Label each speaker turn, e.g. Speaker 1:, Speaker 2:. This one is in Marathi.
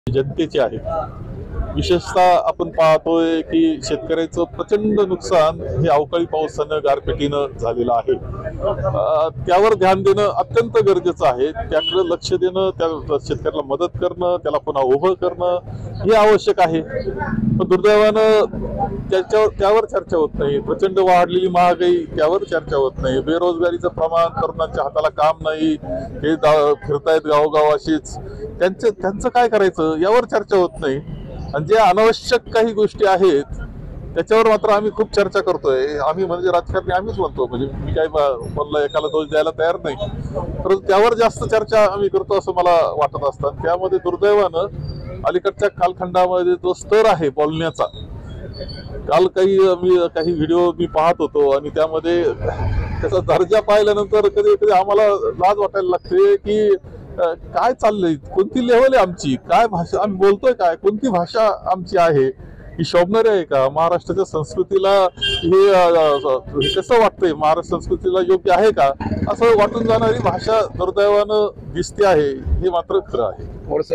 Speaker 1: जनतेचे आहेत। विशेषतः आपण पाहतोय की शेतकऱ्याचं प्रचंड नुकसान हे अवकाळी पावसानं गारपिटीनं झालेलं आहे। त्यावर ध्यान देणं अत्यंत गरजेचं आहे। त्याकडे लक्ष देणं, त्या शेतकऱ्याला मदत करणं, त्याला पुन्हा उभं करणं हे आवश्यक आहे। पण दुर्दैवानं त्यावर चर्चा होत नाही। प्रचंड वाढलेली महागाई त्यावर चर्चा होत नाही। बेरोजगारीचं प्रमाण, तरुणांच्या हाताला काम नाही, हे फिरतायत गावोगाव अशीच, त्यांचं काय करायचं यावर चर्चा होत नाही। आणि जे अनावश्यक काही गोष्टी आहेत त्याच्यावर मात्र आम्ही खूप चर्चा करतोय। आम्ही म्हणजे राजकारणी आम्हीच म्हणतो, म्हणजे मी काही कोणाला एकाला दोष द्यायला तयार नाही, परंतु त्यावर जास्त चर्चा आम्ही करतो असं मला वाटत असतं। त्यामध्ये दुर्दैवानं अलीकडच्या कालखंडामध्ये जो स्तर आहे बोलण्याचा, काल काही व्हिडिओ मी पाहत होतो आणि त्यामध्ये त्याचा दर्जा पाहिल्यानंतर कधी कधी आम्हाला लाज वाटायला लागते की काय चाललंय, कोणती लेवल आहे आमची, काय भाषा आम्ही बोलतोय, काय कोणती भाषा आमची आहे, ही शोभणारी आहे का? महाराष्ट्राच्या संस्कृतीला हे कसं वाटतंय, महाराष्ट्र संस्कृतीला योग्य आहे का, असं वाटून जाणारी भाषा दुर्दैवानं दिसते आहे, हे मात्र खरं आहे।